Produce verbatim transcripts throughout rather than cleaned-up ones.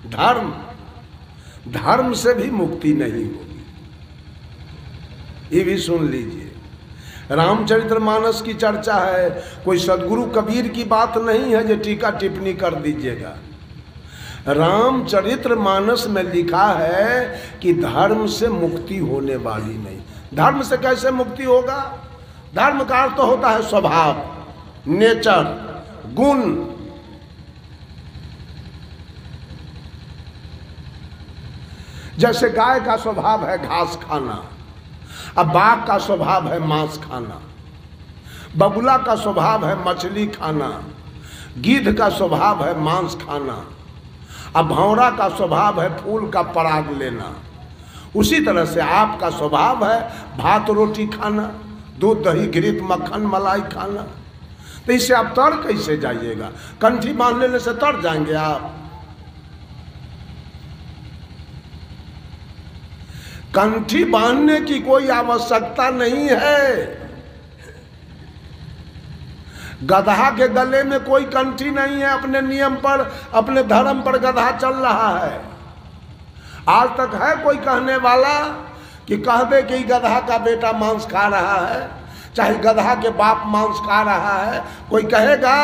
धर्म, धर्म से भी मुक्ति नहीं होगी। ये भी सुन लीजिए, रामचरितमानस की चर्चा है, कोई सदगुरु कबीर की बात नहीं है जो टीका टिप्पणी कर दीजिएगा। रामचरितमानस में लिखा है कि धर्म से मुक्ति होने वाली नहीं। धर्म से कैसे मुक्ति होगा? धर्म का अर्थ तो होता है स्वभाव, नेचर, गुण। जैसे गाय का स्वभाव है घास खाना, अब बाघ का स्वभाव है मांस खाना, बगुला का स्वभाव है मछली खाना, गिद्ध का स्वभाव है मांस खाना, अब भौरा का स्वभाव है फूल का पराग लेना। उसी तरह से आपका स्वभाव है भात रोटी खाना, दूध दही घृत मक्खन मलाई खाना। तो इससे आप तर कैसे जाइएगा? कंठी बांध लेने से तर जाएंगे आप? कंठी बांधने की कोई आवश्यकता नहीं है। गधा के गले में कोई कंठी नहीं है, अपने नियम पर, अपने धर्म पर गधा चल रहा है। आज तक है कोई कहने वाला कि कह दे कि गधा का बेटा मांस खा रहा है, चाहे गधा के बाप मांस खा रहा है? कोई कहेगा?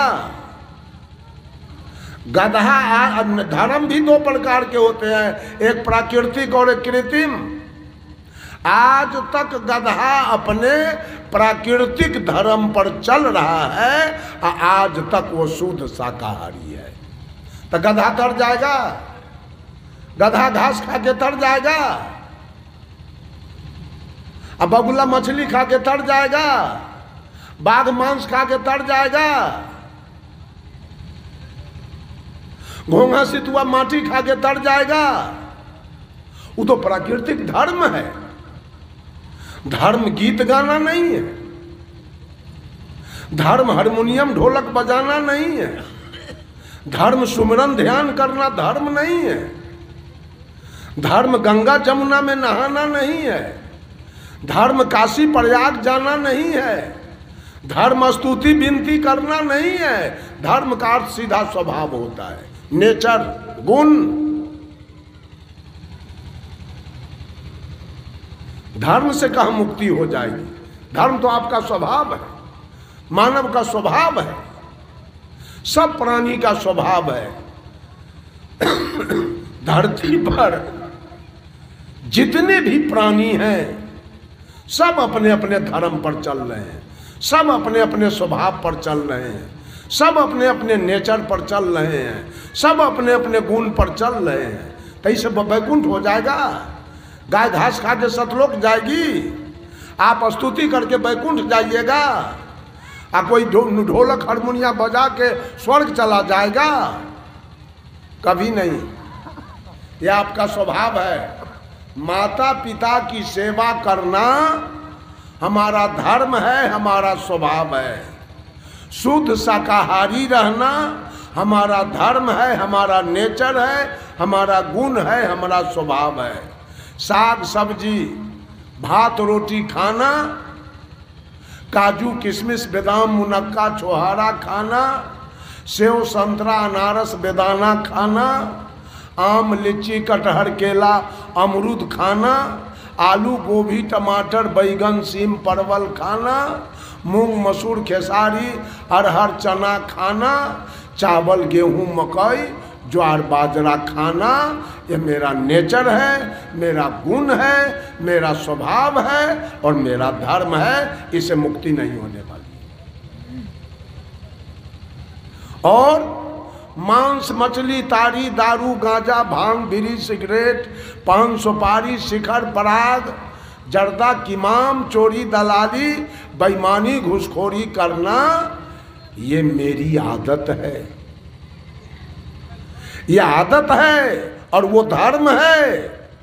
गधा, धर्म भी दो प्रकार के होते हैं, एक प्राकृतिक और एक कृत्रिम। आज तक गधा अपने प्राकृतिक धर्म पर चल रहा है, आज तक वो शुद्ध शाकाहारी है। तो गधा तर जाएगा? गधा घास खा के तर जाएगा? अब बगुला मछली खा के तर जाएगा? बाघ मांस खा के तर जाएगा? घोंघा सितुआ माटी खा के तर जाएगा? वो तो प्राकृतिक धर्म है। धर्म गीत गाना नहीं है, धर्म हारमोनियम ढोलक बजाना नहीं है, धर्म सुमिरन ध्यान करना धर्म नहीं है, धर्म गंगा जमुना में नहाना नहीं है, धर्म काशी प्रयाग जाना नहीं है, धर्म स्तुति विनती करना नहीं है। धर्म का अर्थ सीधा स्वभाव होता है, नेचर, गुण। धर्म से कहाँ मुक्ति हो जाएगी? धर्म तो आपका स्वभाव है, मानव का स्वभाव है, सब प्राणी का स्वभाव है। धरती पर जितने भी प्राणी हैं सब अपने अपने धर्म पर चल रहे हैं, सब अपने अपने स्वभाव पर चल रहे हैं, सब अपने अपने नेचर पर चल रहे हैं, सब अपने अपने गुण पर चल रहे हैं। तो इसे वैकुंठ हो जाएगा? गाय घास खा के सतलोक जाएगी? आप स्तुति करके वैकुंठ जाइएगा? आ कोई ढोलक हारमोनिया बजा के स्वर्ग चला जाएगा? कभी नहीं। यह आपका स्वभाव है। माता पिता की सेवा करना हमारा धर्म है, हमारा स्वभाव है। शुद्ध शाकाहारी रहना हमारा धर्म है, हमारा नेचर है, हमारा गुण है, हमारा स्वभाव है। साग सब्जी भात रोटी खाना, काजू किशमिश बादाम मुनक्का छोहारा खाना, सेव संतरा अनारस बेदाना खाना, आम लीची कटहर केला अमरूद खाना, आलू गोभी टमाटर बैगन सीम परवल खाना, मूंग मसूर खेसारी अरहर चना खाना, चावल गेहूं मकई ज्वार बाजरा खाना। ये मेरा नेचर है, मेरा गुण है, मेरा स्वभाव है और मेरा धर्म है। इसे मुक्ति नहीं होने वाली। और मांस मछली तारी दारू गांजा भांग बीड़ी सिगरेट पान सुपारी शिखर पराग जर्दा किमाम चोरी दलाली बेईमानी घूसखोरी करना, ये मेरी आदत है। ये आदत है और वो धर्म है।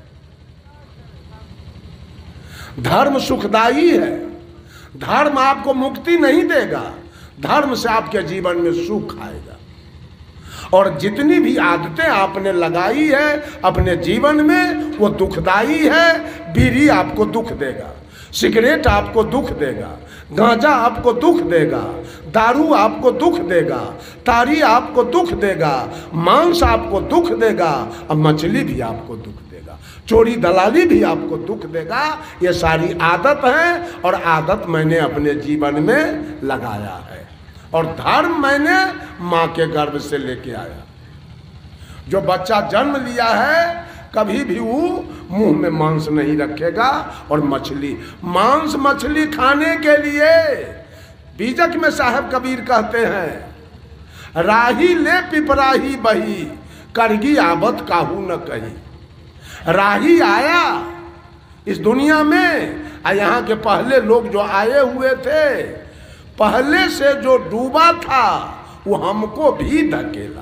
धर्म सुखदायी है। धर्म आपको मुक्ति नहीं देगा, धर्म से आपके जीवन में सुख आएगा। और जितनी भी आदतें आपने लगाई है अपने जीवन में वो दुखदायी है, बीड़ी आपको दुख देगा। सिगरेट आपको दुख देगा, गांजा आपको दुख देगा, दारू आपको दुख देगा, तारी आपको दुख देगा, मांस आपको दुख देगा, और मछली भी आपको दुख देगा, चोरी दलाली भी आपको दुख देगा। ये सारी आदत है और आदत मैंने अपने जीवन में लगाया है और धर्म मैंने माँ के गर्भ से लेके आया। जो बच्चा जन्म लिया है कभी भी वो मुंह में मांस नहीं रखेगा और मछली मांस मछली खाने के लिए बीजक में साहब कबीर कहते हैं, राही ले पिपराही बही करगी आबत काहू न कही। राही आया इस दुनिया में, और यहाँ के पहले लोग जो आए हुए थे, पहले से जो डूबा था वो हमको भी धकेला।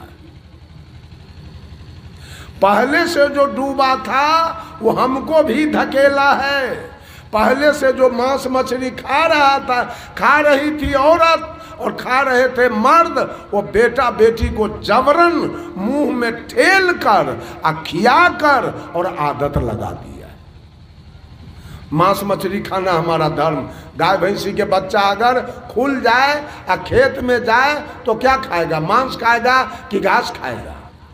पहले से जो डूबा था वो हमको भी धकेला है। पहले से जो मांस मछली खा रहा था, खा रही थी औरत और खा रहे थे मर्द, वो बेटा बेटी को जबरन मुंह में ठेल कर खिया कर और आदत लगा दिया। मांस मछली खाना हमारा धर्म। गाय भैंसी के बच्चा अगर खुल जाए और खेत में जाए तो क्या खाएगा? मांस खाएगा कि घास खाएगा?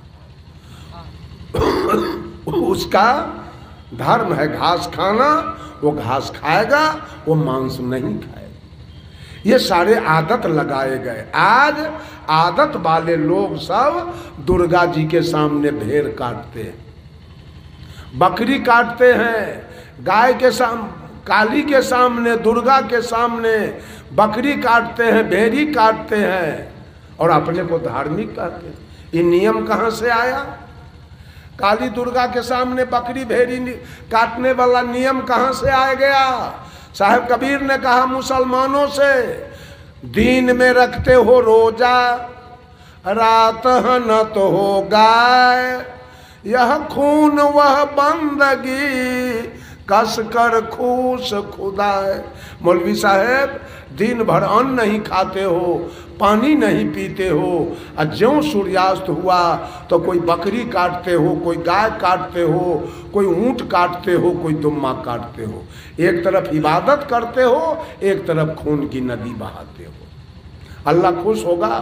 उसका धर्म है घास खाना, वो घास खाएगा, वो मांस नहीं खाएगा। ये सारे आदत लगाए गए। आज आदत वाले लोग सब दुर्गा जी के सामने भेड़ काटते हैं, बकरी काटते हैं, गाय के सामने, काली के सामने, दुर्गा के सामने बकरी काटते हैं, भेड़ी काटते हैं और अपने को धार्मिक कहते हैं। ये नियम कहाँ से आया? काली दुर्गा के सामने बकरी भेड़ी काटने वाला नियम कहाँ से आ गया? साहब कबीर ने कहा मुसलमानों से, दिन में रखते हो रोजा, रात न तो हो गाय, यह खून वह बंदगी कस कर खूस खुदाए। मौलवी साहब दिन भर अन्न नहीं खाते हो, पानी नहीं पीते हो, और ज्यों सूर्यास्त हुआ तो कोई बकरी काटते हो, कोई गाय काटते हो, कोई ऊंट काटते हो, कोई दुम्मा काटते हो। एक तरफ इबादत करते हो, एक तरफ खून की नदी बहाते हो। अल्लाह खुश होगा?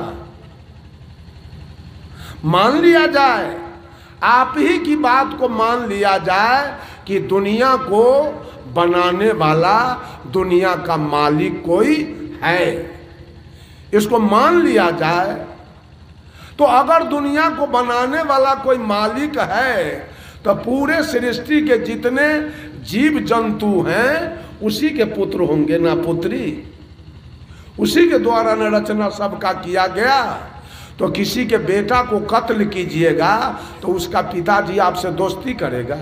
मान लिया जाए, आप ही की बात को मान लिया जाए कि दुनिया को बनाने वाला, दुनिया का मालिक कोई है, इसको मान लिया जाए। तो अगर दुनिया को बनाने वाला कोई मालिक है तो पूरे सृष्टि के जितने जीव जंतु हैं उसी के पुत्र होंगे ना पुत्री, उसी के द्वारा न रचना सबका किया गया। तो किसी के बेटा को कत्ल कीजिएगा तो उसका पिताजी आपसे दोस्ती करेगा?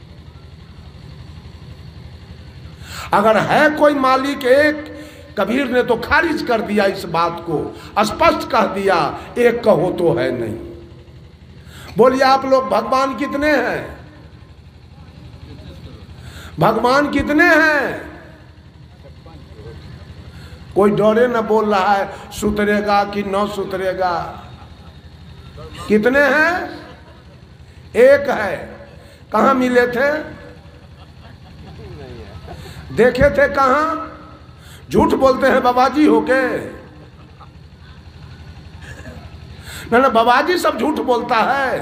अगर है कोई मालिक एक, कबीर ने तो खारिज कर दिया इस बात को, स्पष्ट कह दिया एक कहो तो है नहीं। बोलिए आप लोग भगवान कितने हैं? भगवान कितने हैं? कोई डरे न बोल रहा है सुतरेगा कि न सुतरेगा। कितने हैं? एक है। कहाँ मिले थे? देखे थे कहाँ? झूठ बोलते हैं बाबाजी होके? ना ना, बाबाजी सब झूठ बोलता है।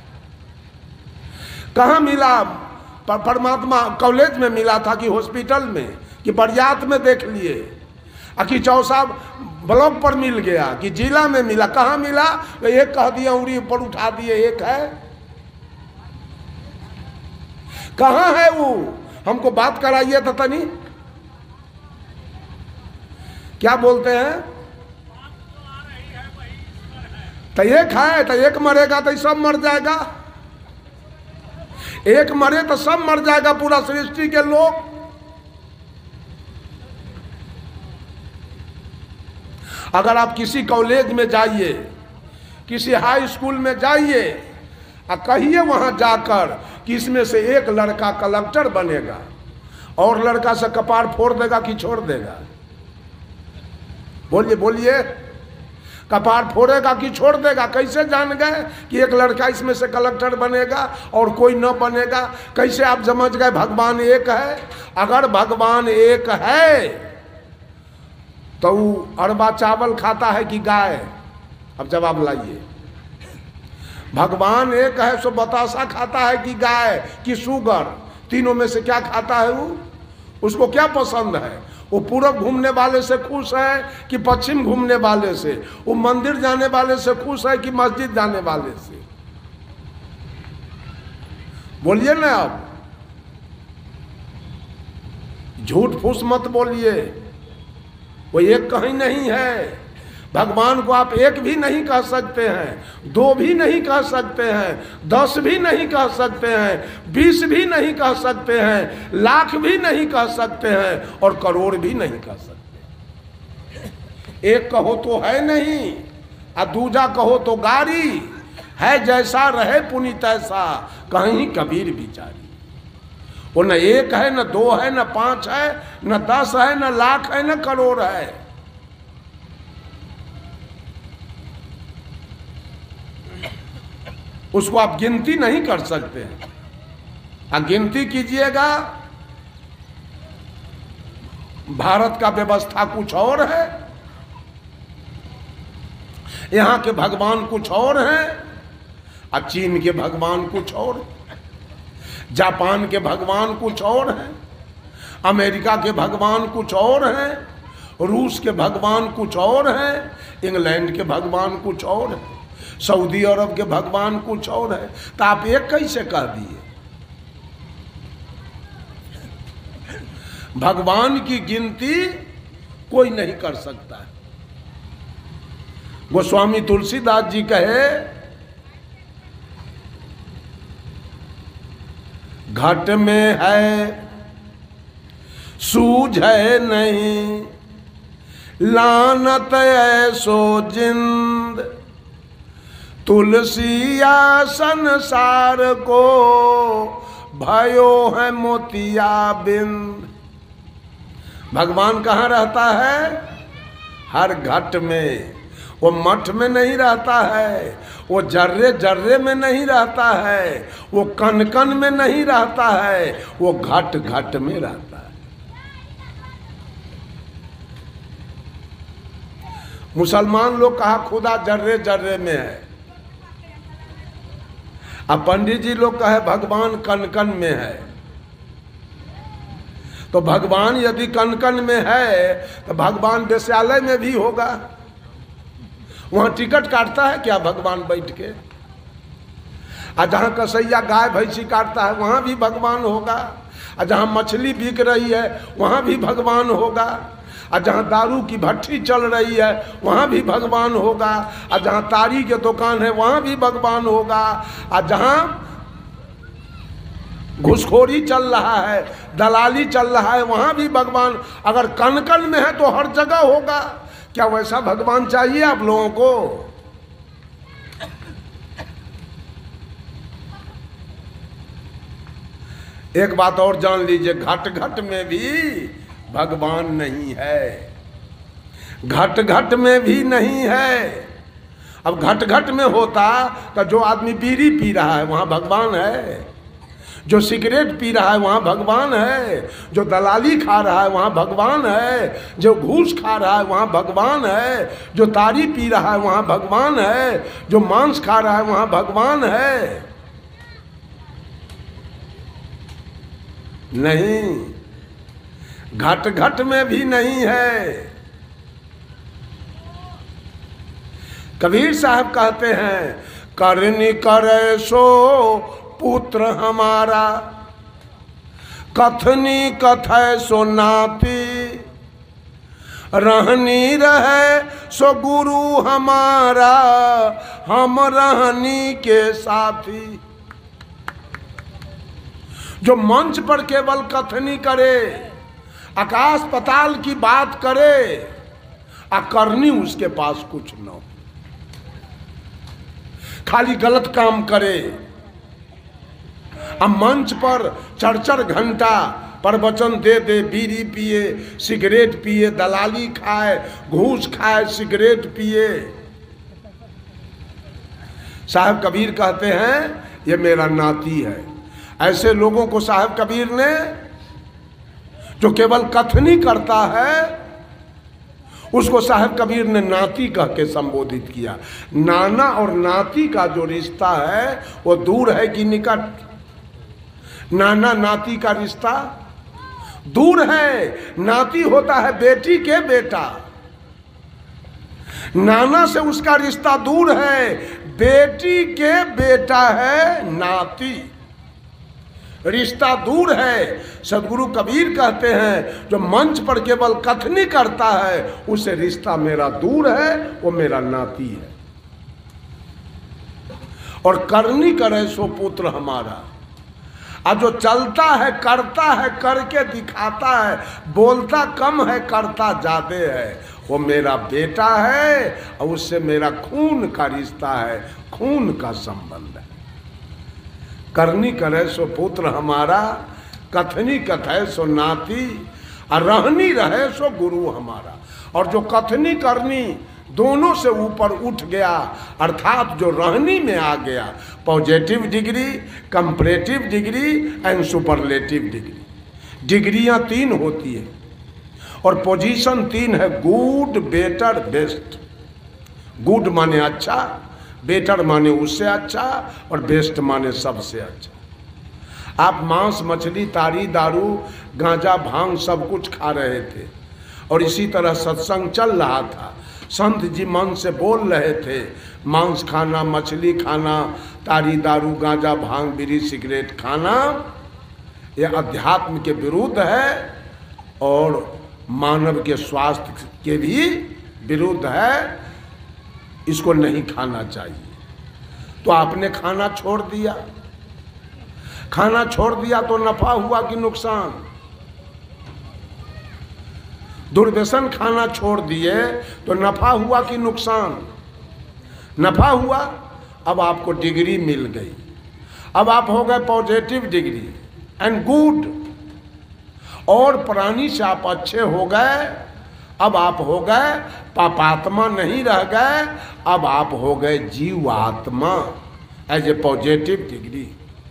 कहाँ मिला? परमात्मा कॉलेज में मिला था कि हॉस्पिटल में कि बरियात में देख लिए, कि चौसा ब्लॉक पर मिल गया कि जिला में मिला? कहाँ मिला? एक कह दिया, उंगली ऊपर उठा दिए, एक है। कहाँ है वो? हमको बात कराइए तो तनी। क्या बोलते हैं? तो एक है तो एक मरेगा तो सब मर जाएगा। एक मरे तो सब मर जाएगा, पूरा सृष्टि के लोग। अगर आप किसी कॉलेज में जाइए, किसी हाई स्कूल में जाइए और कहिए वहां जाकर कि इसमें से एक लड़का कलेक्टर बनेगा और लड़का से कपार फोड़ देगा कि छोड़ देगा? बोलिए बोलिए। कपार फोड़ेगा कि छोड़ देगा? कैसे जान गए कि एक लड़का इसमें से कलेक्टर बनेगा और कोई न बनेगा? कैसे आप समझ गए भगवान एक है? अगर भगवान एक है तो अरबा चावल खाता है कि गाय? अब जवाब लाइए। भगवान एक है सो बतासा खाता है कि गाय कि सुगर? तीनों में से क्या खाता है वो? उसको क्या पसंद है? वो पूरब घूमने वाले से खुश है कि पश्चिम घूमने वाले से? वो मंदिर जाने वाले से खुश है कि मस्जिद जाने वाले से? बोलिए ना आप, झूठ फूस मत बोलिए। वो एक कहीं नहीं है। भगवान को आप एक भी नहीं कह सकते हैं, दो भी नहीं कह सकते हैं, दस भी नहीं कह सकते हैं, बीस भी नहीं कह सकते हैं, लाख भी नहीं कह सकते हैं और करोड़ भी नहीं कह सकते। एक कहो तो है नहीं और दूजा कहो तो गारी है। जैसा रहे पुनीत ऐसा कहीं कबीर बिचारी। वो न एक है, न दो है, न पांच है, न दस है, न लाख है, न करोड़ है। उसको आप गिनती नहीं कर सकते हैं। आप गिनती कीजिएगा, भारत का व्यवस्था कुछ और है, यहां के भगवान कुछ और हैं, और चीन के भगवान कुछ और हैं, जापान के भगवान कुछ और हैं, अमेरिका के भगवान कुछ और हैं, रूस के भगवान कुछ और हैं, इंग्लैंड के भगवान कुछ और हैं, सऊदी अरब के भगवान कुछ और है। तो आप एक कैसे कह दिए? भगवान की गिनती कोई नहीं कर सकता है। गोस्वामी तुलसीदास जी कहे, घट में है सूझ है नहीं, लानत ऐसो जिंद, तुलसिया संसार को भयो है मोतिया बिंद। भगवान कहाँ रहता है? हर घट में। वो मठ में नहीं रहता है, वो जर्रे जर्रे में नहीं रहता है, वो कन कन में नहीं रहता है, वो घट घट में रहता है। मुसलमान लोग कहा खुदा जर्रे जर्रे में है, अब पंडित जी लोग कहे भगवान कन कन में है। तो भगवान यदि कन कन में है तो भगवान वेश्यालय में भी होगा। वहां टिकट काटता है क्या भगवान बैठ के? और जहां कसैया गाय भैंसी काटता है वहां भी भगवान होगा। और जहां मछली बिक रही है वहां भी भगवान होगा। और जहाँ दारू की भट्टी चल रही है वहाँ भी भगवान होगा। और जहाँ तारी के दुकान है वहाँ भी भगवान होगा। और जहाँ घुसखोरी चल रहा है, दलाली चल रहा है, वहाँ भी भगवान। अगर कन कन में है तो हर जगह होगा। क्या वैसा भगवान चाहिए आप लोगों को? एक बात और जान लीजिए, घट घट में भी भगवान नहीं है। घट घट में भी नहीं है। अब घट घट में होता तो जो आदमी बीड़ी पी रहा है वहां भगवान है, जो सिगरेट पी रहा है वहां भगवान है, जो दलाली खा रहा है वहां भगवान है, जो घूस खा रहा है वहां भगवान है, जो तारी पी रहा है वहां भगवान है, जो मांस खा रहा है वहां भगवान है। नहीं, घट घट में भी नहीं है। कबीर साहब कहते हैं, करनी करे सो पुत्र हमारा, कथनी कथय सो नाती, रहनी रहे सो गुरु हमारा, हम रहनी के साथी। जो मंच पर केवल कथनी करे, आकाश पताल की बात करे, आ करनी उसके पास कुछ न हो, खाली गलत काम करे। अब मंच पर चढ़ चढ़ घंटा प्रवचन दे दे, बीड़ी पिए, सिगरेट पिए, दलाली खाए, घूस खाए, सिगरेट पिए, साहब कबीर कहते हैं ये मेरा नाती है। ऐसे लोगों को साहब कबीर ने, जो केवल कथनी करता है, उसको साहब कबीर ने नाती कह के संबोधित किया। नाना और नाती का जो रिश्ता है वो दूर है कि निकट? नाना नाती का रिश्ता दूर है। नाती होता है बेटी के बेटा, नाना से उसका रिश्ता दूर है। बेटी के बेटा है नाती, रिश्ता दूर है। सदगुरु कबीर कहते हैं जो मंच पर केवल कथनी करता है उससे रिश्ता मेरा दूर है, वो मेरा नाती है। और करनी करे सो पुत्र हमारा। और जो चलता है, करता है, करके दिखाता है, बोलता कम है करता ज्यादा है, वो मेरा बेटा है और उससे मेरा खून का रिश्ता है, खून का संबंध है। करनी करे सो पुत्र हमारा, कथनी कथे सो नाती, और रहनी रहे सो गुरु हमारा। और जो कथनी करनी दोनों से ऊपर उठ गया, अर्थात जो रहनी में आ गया, positive degree, comparative degree and superlative degree. डिग्रियां तीन होती है और पोजीशन तीन है, गुड, बेटर, बेस्ट। गुड माने अच्छा, बेटर माने उससे अच्छा, और बेस्ट माने सबसे अच्छा। आप मांस, मछली, तारी, दारू, गांजा, भांग सब कुछ खा रहे थे और इसी तरह सत्संग चल रहा था। संत जी मन से बोल रहे थे मांस खाना, मछली खाना, तारी, दारू, गांजा, भांग, बीड़ी, सिगरेट खाना यह अध्यात्म के विरुद्ध है और मानव के स्वास्थ्य के भी विरुद्ध है, इसको नहीं खाना चाहिए। तो आपने खाना छोड़ दिया। खाना छोड़ दिया तो नफा हुआ कि नुकसान? दुर्व्यसन खाना छोड़ दिए तो नफा हुआ कि नुकसान? नफा हुआ। अब आपको डिग्री मिल गई, अब आप हो गए पॉजिटिव डिग्री एंड गुड, और प्राणी से आप अच्छे हो गए। अब आप हो गए पापात्मा, नहीं रह गए, अब आप हो गए जीवात्मा एज ए पॉजिटिव डिग्री।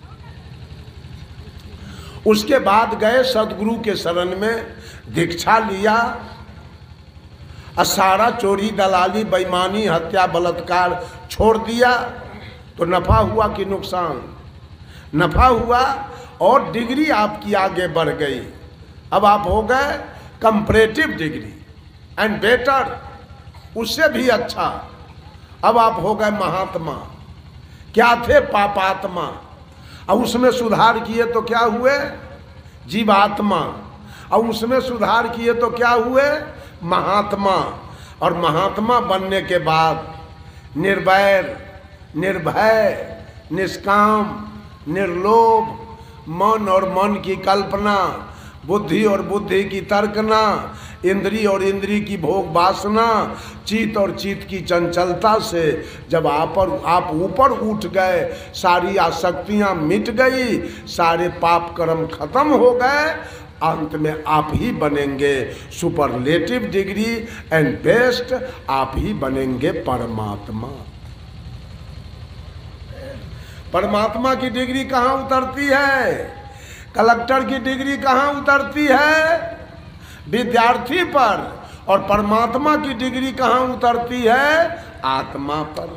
उसके बाद गए सदगुरु के शरण में, दीक्षा लिया, और सारा चोरी, दलाली, बेईमानी, हत्या, बलात्कार छोड़ दिया। तो नफा हुआ कि नुकसान? नफा हुआ और डिग्री आपकी आगे बढ़ गई। अब आप हो गए कंपैरेटिव डिग्री एंड बेटर, उससे भी अच्छा। अब आप हो गए महात्मा। क्या थे? पापात्मा। अब उसमें सुधार किए तो क्या हुए? जीवात्मा। और उसमें सुधार किए तो क्या हुए? महात्मा। और महात्मा बनने के बाद निर्वैर, निर्भय, निष्काम, निर्लोभ, मन और मन की कल्पना, बुद्धि और बुद्धि की तर्कना, इंद्री और इंद्री की भोग वासना, चित्त और चित्त की चंचलता से जब आप और आप ऊपर उठ गए, सारी आसक्तियां मिट गई, सारे पाप कर्म खत्म हो गए, अंत में आप ही बनेंगे सुपरलेटिव डिग्री एंड बेस्ट, आप ही बनेंगे परमात्मा। परमात्मा की डिग्री कहाँ उतरती है? कलेक्टर की डिग्री कहाँ उतरती है? विद्यार्थी पर। और परमात्मा की डिग्री कहाँ उतरती है? आत्मा पर।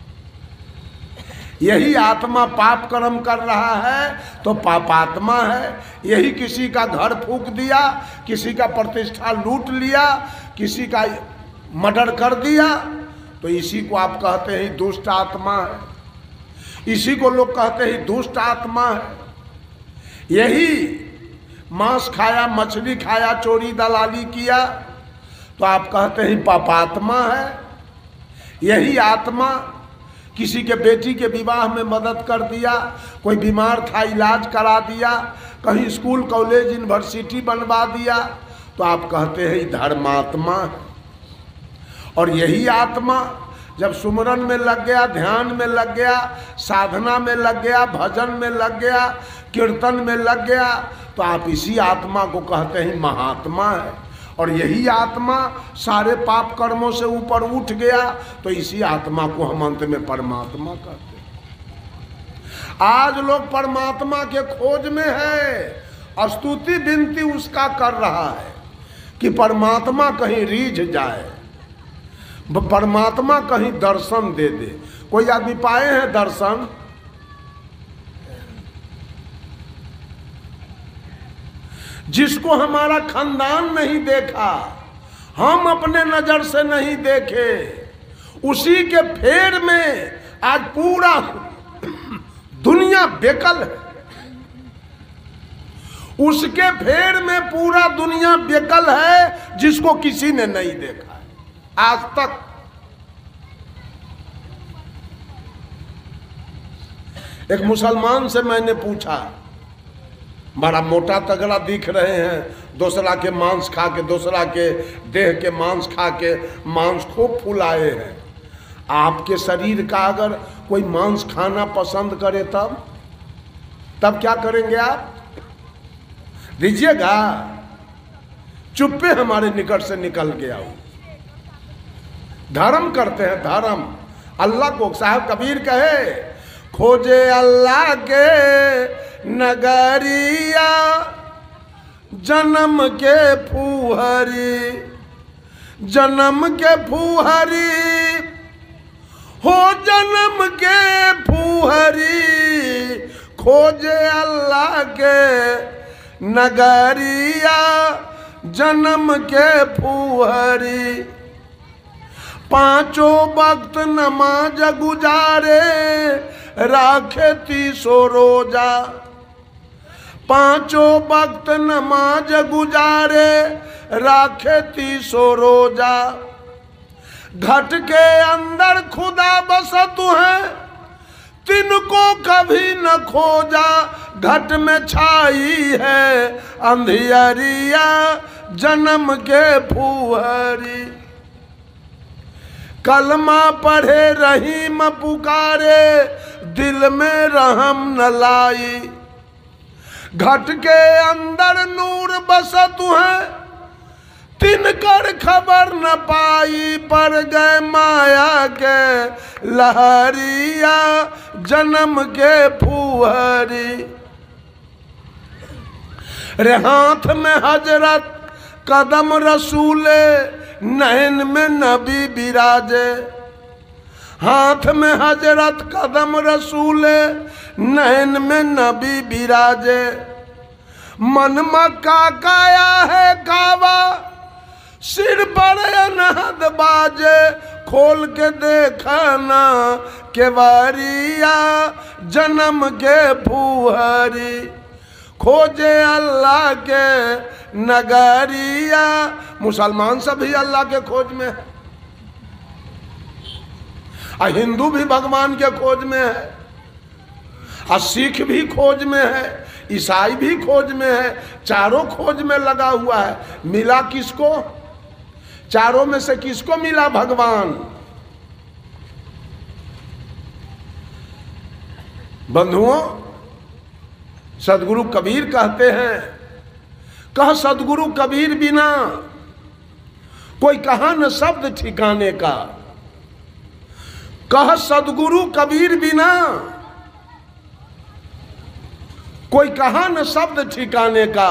यही आत्मा पाप कर्म कर रहा है तो पापात्मा है। यही किसी का घर फूंक दिया, किसी का प्रतिष्ठा लूट लिया, किसी का मर्डर कर दिया, तो इसी को आप कहते हैं दुष्ट आत्मा है। इसी को लोग कहते हैं दुष्ट आत्मा है। यही मांस खाया, मछली खाया, चोरी दलाली किया तो आप कहते हैं पापात्मा है। यही आत्मा किसी के बेटी के विवाह में मदद कर दिया, कोई बीमार था इलाज करा दिया, कहीं स्कूल कॉलेज यूनिवर्सिटी बनवा दिया, तो आप कहते हैं धर्मात्मा है। और यही आत्मा जब सुमरन में लग गया, ध्यान में लग गया, साधना में लग गया, भजन में लग गया, कीर्तन में लग गया, तो आप इसी आत्मा को कहते हैं महात्मा है। और यही आत्मा सारे पाप कर्मों से ऊपर उठ गया तो इसी आत्मा को हम अंत में परमात्मा कहते हैं। आज लोग परमात्मा के खोज में है, स्तुति विनती उसका कर रहा है कि परमात्मा कहीं रीझ जाए, परमात्मा कहीं दर्शन दे दे। कोई आदमी पाए हैं दर्शन? जिसको हमारा खानदान नहीं देखा, हम अपने नजर से नहीं देखे, उसी के फेर में आज पूरा दुनिया बेकल है। उसके फेर में पूरा दुनिया बेकल है, जिसको किसी ने नहीं देखा है आज तक। एक मुसलमान से मैंने पूछा, बड़ा मोटा तगड़ा दिख रहे हैं, दूसरा के मांस खा के, दूसरा के देह के मांस खा के मांस खूब फुलाए हैं। आपके शरीर का अगर कोई मांस खाना पसंद करे तब तब क्या करेंगे आप? दीजिएगा? चुप्पे हमारे निकट से निकल गया हो। धर्म करते हैं, धर्म। अल्लाह को साहब कबीर कहे, खोजे अल्लाह के नगरिया जन्म के फूहरी, जन्म के फूहरी हो, जन्म के फूहरी, खोजे अल्लाह के नगरिया जन्म के फूहरी। पांचों वक्त नमाज गुजारे राखे तीसो रोजा, पांचों वक्त नमाज गुजारे राखे तीसो रोजा। घट के अंदर खुदा बसत है, तिनको कभी न खोजा। घट में छाई है अंधियरिया जन्म के फूहरी। कलमा पढ़े रहीम पुकारे, दिल में रहम न लाई। घट के अंदर नूर बसत है, तिनकर खबर न पाई। पर गए माया के लहरिया जन्म के फूहरी। रे हाथ में हजरत कदम रसूले, नैन में नबी बिराजे। हाथ में हजरत कदम रसूले, नैन में नबी बिराजे। मन मक्का काया है काबा, सिर पर अनहद बाजे। खोल के देखना केवरिया जन्म के फूहरी। खोजे अल्लाह के नगरिया। मुसलमान सभी अल्लाह के खोज में है, और हिंदू भी भगवान के खोज में है, और सिख भी खोज में है, ईसाई भी खोज में है। चारों खोज में लगा हुआ है। मिला किसको? चारों में से किसको मिला भगवान? बंधुओं, सदगुरु कबीर कहते हैं, कह सदगुरु कबीर बिना कोई कहा न शब्द ठिकाने का। कह सदगुरु कबीर बिना कोई कहा न शब्द ठिकाने का।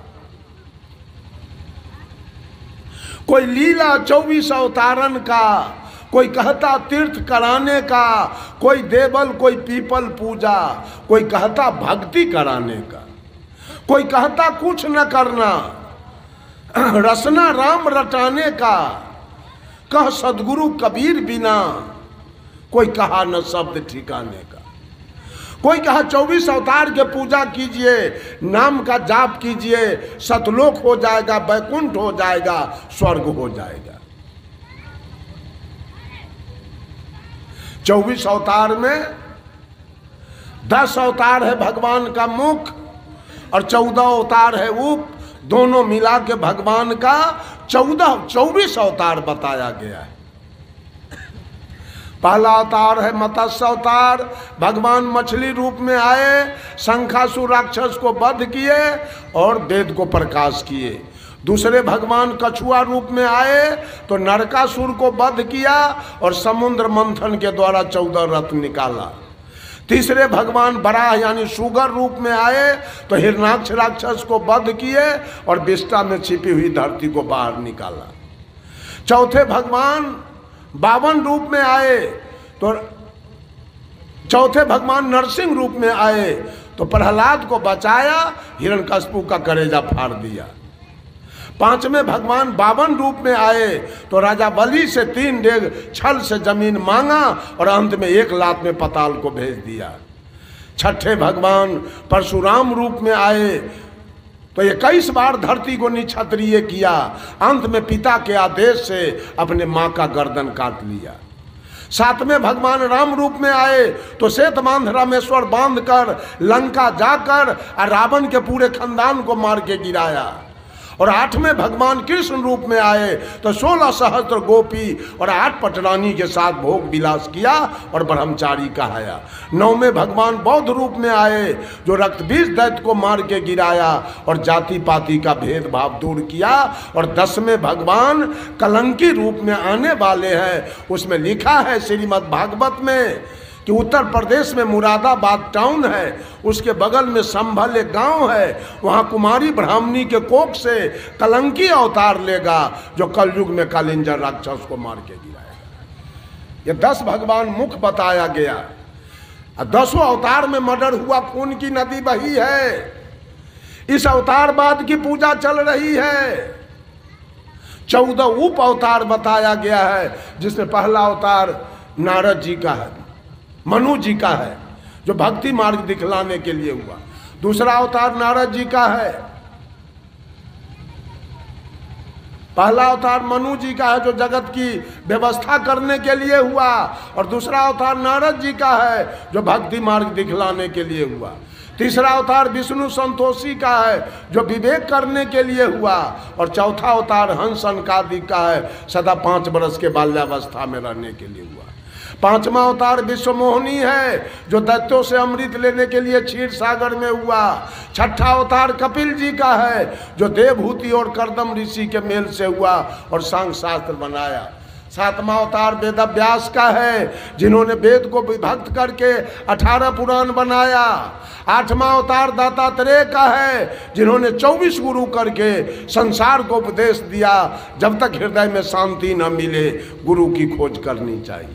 कोई लीला चौबीस अवतारन का, कोई कहता तीर्थ कराने का, कोई देवल कोई पीपल पूजा, कोई कहता भक्ति कराने का, कोई कहता कुछ न करना, रसना राम रटाने का। कह सदगुरु कबीर बिना कोई कहा न शब्द ठिकाने का। कोई कहा चौबीस अवतार के पूजा कीजिए, नाम का जाप कीजिए, सतलोक हो जाएगा, बैकुंठ हो जाएगा, स्वर्ग हो जाएगा। चौबीस अवतार में दस अवतार है भगवान का मुख, और चौदह अवतार है उप। दोनों मिला के भगवान का चौदह चौबीस अवतार बताया गया है। पहला अवतार है मत्स्य अवतार। भगवान मछली रूप में आए, शंखासुर राक्षस को वध किए और वेद को प्रकाश किए। दूसरे भगवान कछुआ रूप में आए तो नरकासुर को वध किया और समुद्र मंथन के द्वारा चौदह रत्न निकाला। तीसरे भगवान बराह यानी सुगर रूप में आए तो हिरणाक्ष राक्षस को वध किए और विष्टा में छिपी हुई धरती को बाहर निकाला। चौथे भगवान बावन रूप में आए तो चौथे भगवान नरसिंह रूप में आए तो प्रहलाद को बचाया, हिरण्यकशिपु का कलेजा फाड़ दिया। पांचवें भगवान बावन रूप में आए तो राजा बलि से तीन डेग छल से जमीन मांगा और अंत में एक लात में पताल को भेज दिया। छठे भगवान परशुराम रूप में आए तो इक्कीस बार धरती को निक्षत्रिय किया, अंत में पिता के आदेश से अपने मां का गर्दन काट लिया। सातवें भगवान राम रूप में आए तो श्वेतबांध रामेश्वर बांध कर लंका जाकर रावण के पूरे खानदान को मार के गिराया। और आठवें भगवान कृष्ण रूप में आए तो सोलह सहस्त्र गोपी और आठ पटरानी के साथ भोग विलास किया और ब्रह्मचारी कहाया। नौवें भगवान बौद्ध रूप में आए जो रक्तबीज दैत्य को मार के गिराया और जाति पाति का भेदभाव दूर किया। और दसवें भगवान कलंकी रूप में आने वाले हैं। उसमें लिखा है श्रीमद् भागवत में कि उत्तर प्रदेश में मुरादाबाद टाउन है, उसके बगल में संभल एक गांव है, वहां कुमारी ब्राह्मणी के कोख से कलंकी अवतार लेगा जो कलयुग में कालिंजर राक्षस को मार के गिराएगा। ये दस भगवान मुख बताया गया। दसों अवतार में मर्डर हुआ, खून की नदी बही है। इस अवतारवाद की पूजा चल रही है। चौदह उप अवतार बताया गया है जिसमें पहला अवतार नारद जी का है, मनु जी का है जो भक्ति मार्ग दिखलाने के लिए हुआ। दूसरा अवतार नारद जी का है, पहला अवतार मनु जी का है जो जगत की व्यवस्था करने के लिए हुआ, और दूसरा अवतार नारद जी का है जो भक्ति मार्ग दिखलाने के लिए हुआ। तीसरा अवतार विष्णु संतोषी का है जो विवेक करने के लिए हुआ, और चौथा अवतार हंस सनकादिक का है सदा पांच वर्ष के बाल्यावस्था में रहने के लिए हुआ। पांचवा अवतार विश्वमोहिनी है जो दैत्यों से अमृत लेने के लिए क्षीर सागर में हुआ। छठा अवतार कपिल जी का है जो देवभूति और कर्दम ऋषि के मेल से हुआ और सांग शास्त्र बनाया। सातवां अवतार वेदव्यास का है जिन्होंने वेद को विभक्त करके अठारह पुराण बनाया। आठवां अवतार दत्तात्रेय का है जिन्होंने चौबीस गुरु करके संसार को उपदेश दिया। जब तक हृदय में शांति न मिले गुरु की खोज करनी चाहिए।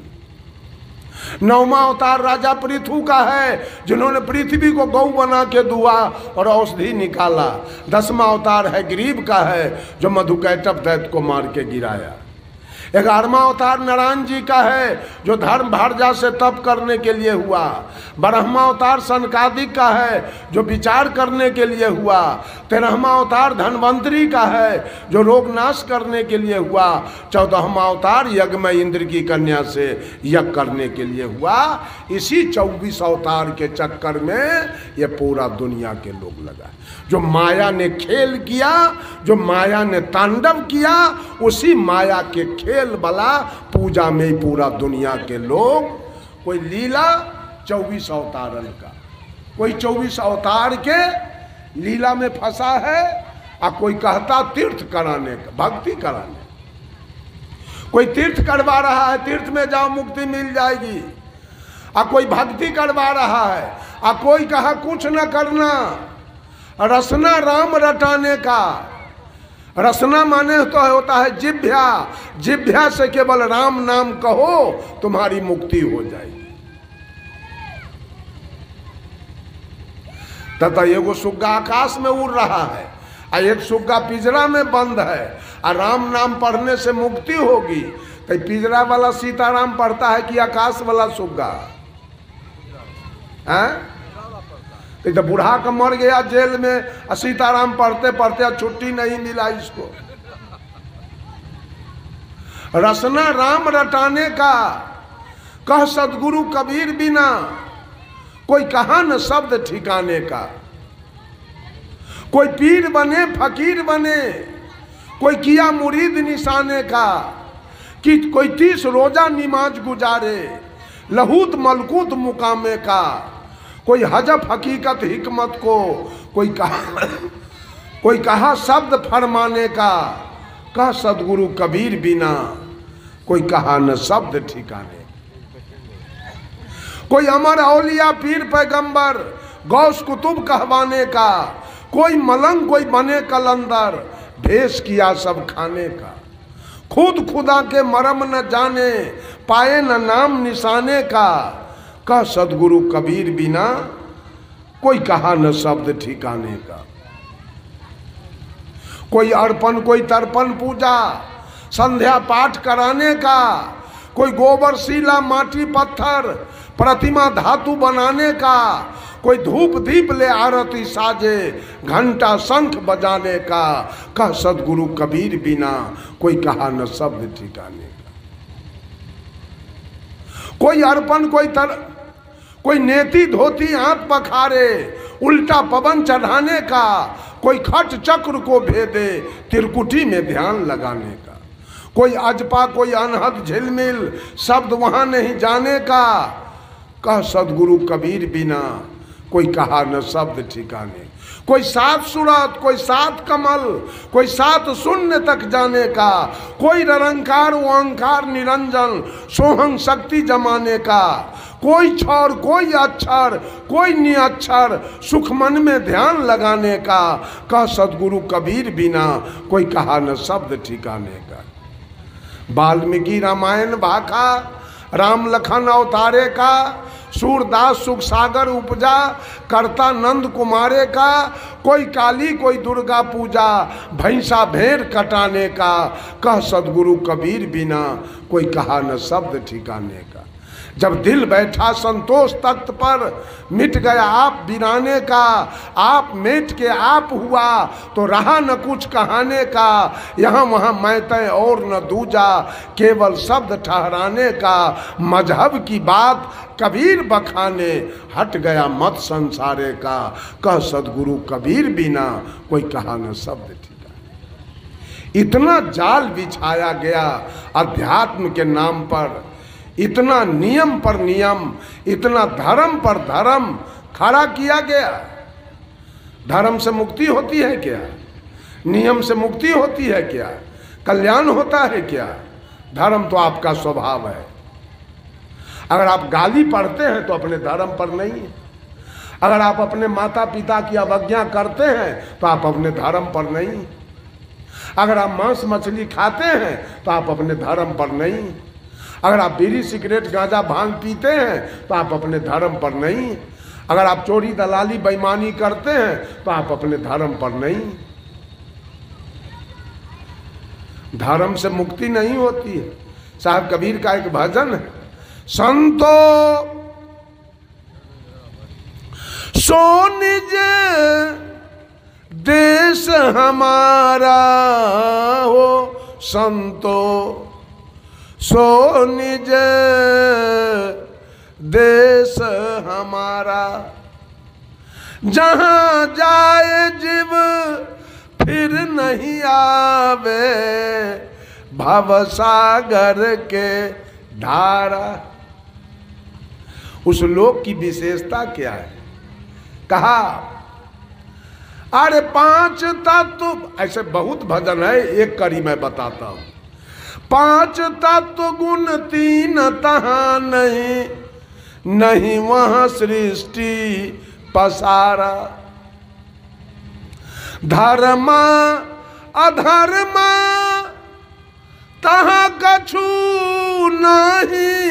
नौवां अवतार राजा पृथु का है जिन्होंने पृथ्वी को गौ बना के दुआ और औषधि निकाला। दसवां अवतार है गरीब का है जो मधुकैटभ दैत्य को मार के गिराया। ग्यारहवां अवतार नारायण जी का है जो धर्म भारजा से तप करने के लिए हुआ। बारहवां अवतार सनकादिक का है जो विचार करने के लिए हुआ। तेरहवां अवतार धन्वंतरी का है जो रोग नाश करने के लिए हुआ। चौदहवां अवतार यज्ञ में इंद्र की कन्या से यज्ञ करने के लिए हुआ। इसी चौबीस अवतार के चक्कर में ये पूरा दुनिया के लोग लगा। जो माया ने खेल किया, जो माया ने तांडव किया, उसी माया के खेल वाला पूजा में ही पूरा दुनिया के लोग। कोई लीला चौबीस अवतारन का, कोई चौबीस अवतार के लीला में फंसा है, और कोई कहता तीर्थ कराने का, भक्ति कराने। कोई तीर्थ करवा रहा है, तीर्थ में जाओ मुक्ति मिल जाएगी, और कोई भक्ति करवा रहा है, और कोई कहा कुछ न करना, रसना राम रटाने का। रसना माने तो होता है जिभ्या, जिभ्या से केवल राम नाम कहो तुम्हारी मुक्ति हो जाएगी। तथा एगो सुग्गा आकाश में उड़ रहा है और एक सुग्गा पिंजरा में बंद है, और राम नाम पढ़ने से मुक्ति होगी। तो पिंजरा वाला सीताराम पढ़ता है कि आकाश वाला सुग्गा है? तो बूढ़ा का मर गया जेल में, सीताराम पढ़ते पढ़ते छुट्टी नहीं मिला इसको। रसना राम रटाने का, कह सदगुरु कबीर बिना कोई कहा न शब्द ठिकाने का। कोई पीर बने फकीर बने, कोई किया मुरीद निशाने का, कि कोई तीस रोजा निमाज गुजारे लहूत मलकूत मुकामे का। कोई हजफ हकीकत हिकमत को, कोई कहा कोई कहा शब्द फरमाने का, कह सदगुरु कबीर बिना कोई कहा न शब्द ठिकाने। कोई अमर औलिया पीर पैगंबर गौस कुतुब कहवाने का, कोई मलंग कोई बने कलंदर, भेष किया सब खाने का। खुद खुदा के मरम न जाने, पाए न नाम निशाने का, कह सदगुरु कबीर बिना कोई कहा न शब्द ठिकाने का। कोई अर्पण कोई तर्पण पूजा संध्या पाठ कराने का, कोई गोबर शिला माटी पत्थर प्रतिमा धातु बनाने का, कोई धूप दीप ले आरती साजे घंटा शंख बजाने का, कह सदगुरु कबीर बिना कोई कहा न शब्द ठिकाने का। कोई अर्पण कोई तर कोई नेति धोती आंत पखारे उल्टा पवन चढ़ाने का, कोई खट चक्र को भेदे त्रिकुटी में ध्यान लगाने का। कोई अजपा कोई अनहद झिलमिल शब्द वहां नहीं जाने का, कह सदगुरु कबीर बिना कोई कहा न शब्द ठिकाने। कोई सात सूरत कोई सात कमल कोई सात शून्य तक जाने का, कोई निरंकार ओंकार निरंजन सोहंग शक्ति जमाने का, कोई क्षर कोई अक्षर कोई निअक्षर सुख मन में ध्यान लगाने का, कह सदगुरु कबीर बिना कोई कहा न शब्द ठिकाने का। वाल्मीकि रामायण भाखा राम लखन अवतारे का, सूरदास सुख सागर उपजा करता नंद कुमारे का, कोई काली कोई दुर्गा पूजा भैंसा भेड़ कटाने का, कह सदगुरु कबीर बिना कोई कहा न शब्द ठिकाने का। जब दिल बैठा संतोष तख्त पर मिट गया आप बिराने का, आप मिट के आप हुआ तो रहा न कुछ कहाने का, यहाँ वहाँ मैं तय और न दूजा केवल शब्द ठहराने का। मजहब की बात कबीर बखाने हट गया मत संसारे का, कह सदगुरु कबीर बिना कोई कहा न शब्द ठिकाने। इतना जाल बिछाया गया अध्यात्म के नाम पर, इतना नियम पर नियम, इतना धर्म पर धर्म खड़ा किया गया। धर्म से मुक्ति होती है क्या? नियम से मुक्ति होती है क्या? कल्याण होता है क्या? धर्म तो आपका स्वभाव है। अगर आप गाली पढ़ते हैं तो अपने धर्म पर नहीं है। अगर आप अपने माता पिता की अवज्ञा करते हैं तो आप अपने धर्म पर नहीं। अगर आप मांस मछली खाते हैं तो आप अपने धर्म पर नहीं। अगर आप बीड़ी सिगरेट गांजा भांग पीते हैं तो आप अपने धर्म पर नहीं। अगर आप चोरी दलाली बेईमानी करते हैं तो आप अपने धर्म पर नहीं। धर्म से मुक्ति नहीं होती है। साहब कबीर का एक भजन है, संतो सो निज देश हमारा हो, संतो सो निज देश हमारा, जहां जाए जीव फिर नहीं आवे, भवसागर के धारा। उस लोक की विशेषता क्या है? कहा अरे पांच तत्व, ऐसे बहुत भजन है, एक कड़ी मैं बताता हूं। पांच तत्व गुण तीन तहां नहीं, नहीं वहां सृष्टि पसारा। धर्म अधर्म तहां कछु नहीं,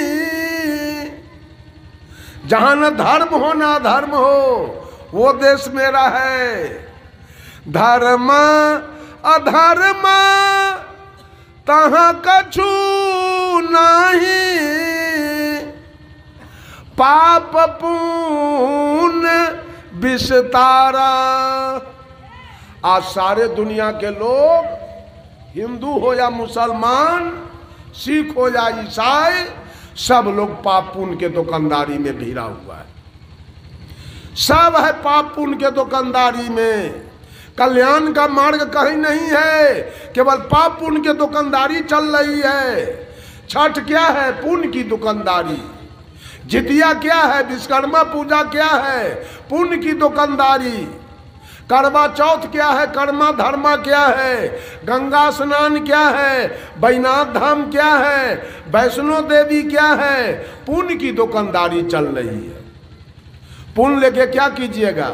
जहां न धर्म हो न अधर्म हो वो देश मेरा है। धर्म अधर्म तहां कछु नहीं, पाप पुण्य विस्तारा। आज सारे दुनिया के लोग, हिंदू हो या मुसलमान, सिख हो या ईसाई, सब लोग पाप पुण्य के दुकानदारी में भिड़ा हुआ है। सब है पाप पुण्य के दुकानदारी में। कल्याण का मार्ग कहीं नहीं है, केवल पाप पुण्य की दुकानदारी चल रही है। छठ क्या है? पुण्य की दुकानदारी। जितिया क्या है? विश्वकर्मा पूजा क्या है? पुण्य की दुकानदारी। करवा चौथ क्या है, कर्मा धर्मा क्या है, गंगा स्नान क्या है, बैजनाथ धाम क्या है, वैष्णो देवी क्या है। पुण्य की दुकानदारी चल रही है। पुण्य लेके क्या कीजिएगा?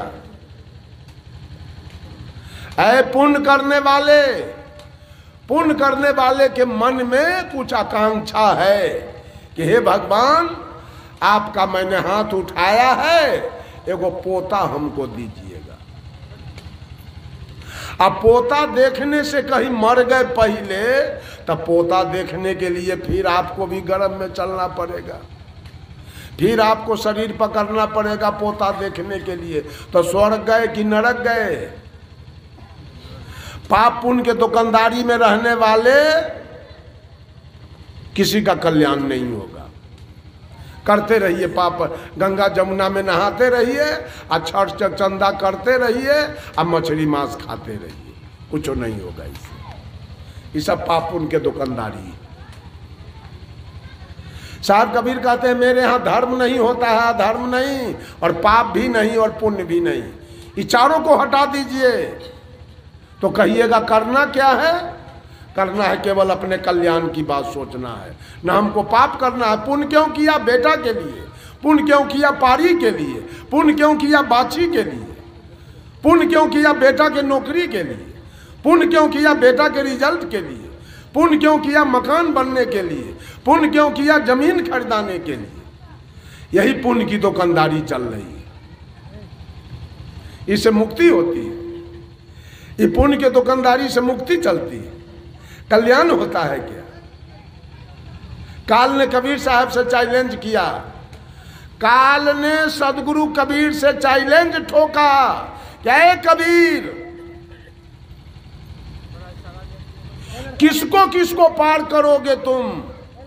ऐ पुण्य करने वाले, पुण्य करने वाले के मन में कुछ आकांक्षा है कि हे भगवान, आपका मैंने हाथ उठाया है, एगो पोता हमको दीजिएगा। अब पोता देखने से कहीं मर गए पहले, तब पोता देखने के लिए फिर आपको भी गर्भ में चलना पड़ेगा, फिर आपको शरीर पकड़ना पड़ेगा पोता देखने के लिए। तो स्वर्ग गए कि नरक गए? पाप पुण्य के दुकानदारी में रहने वाले किसी का कल्याण नहीं होगा। करते रहिए पाप, गंगा जमुना में नहाते रहिए, अच्छा चंदा करते रहिए, अब मछली मांस खाते रहिए, कुछ नहीं होगा इससे। ये सब पाप पुण्य के दुकानदारी है। साहब कबीर कहते हैं मेरे यहाँ धर्म नहीं होता है, धर्म नहीं, और पाप भी नहीं, और पुण्य भी नहीं। ये चारों को हटा दीजिए तो कहिएगा करना क्या है? करना है केवल अपने कल्याण की बात सोचना है। ना हमको पाप करना है। पुण्य क्यों किया? बेटा के लिए। पुण्य क्यों किया? पारी के लिए। पुण्य क्यों किया? बाछी के लिए। पुण्य क्यों किया? बेटा के नौकरी के लिए। पुण्य क्यों किया? बेटा के रिजल्ट के लिए। पुण्य क्यों किया? मकान बनने के लिए। पुण्य क्यों किया? जमीन खरीदाने के लिए। यही पुण्य की दुकानदारी चल रही है। इससे मुक्ति होती है। ये पुण्य के दुकानदारी से मुक्ति चलती है। कल्याण होता है क्या? काल ने कबीर साहब से चैलेंज किया। काल ने सदगुरु कबीर से चैलेंज ठोका, क्या है कबीर, किसको किसको पार करोगे तुम?